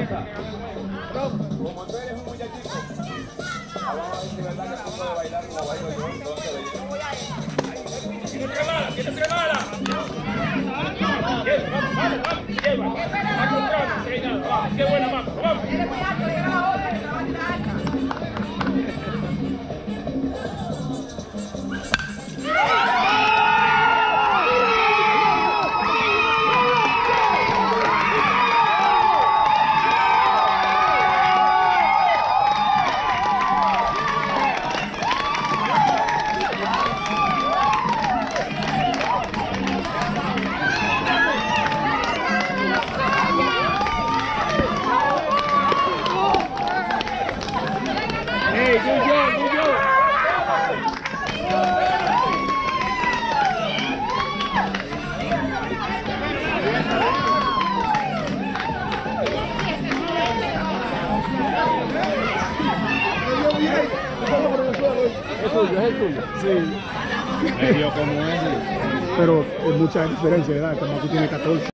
Como tú eres un muchachito, vamos a ver si es verdad que tú puedes bailar como bailo yo, entonces ¡Tiene tres balas! ¡Tiene tres balas! Lleva. A control, vamos. ¡Qué buena, vamos! ¡Vamos! ¿Es tuyo? ¿Es el tuyo? Sí, Medio como ese. pero es mucha diferencia de edad, como aquí tiene 14.